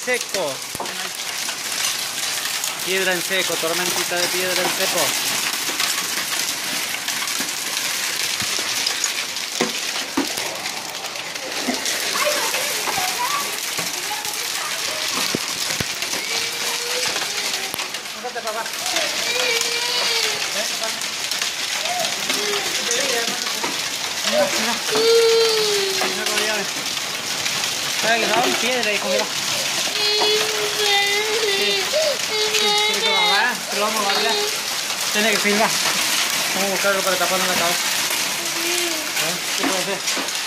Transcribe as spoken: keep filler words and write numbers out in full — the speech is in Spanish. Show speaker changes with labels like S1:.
S1: seco. Piedra en seco, tormentita de piedra en seco. Fíjate, papá. Ven, papá. Mira, mira. Mira con llaves. Mira que daban piedra y comida. Pero vamos a guardar. Tiene que filmar. Vamos a buscar algo para taparnos la cabeza. ¿Eh? ¿Qué puede ser?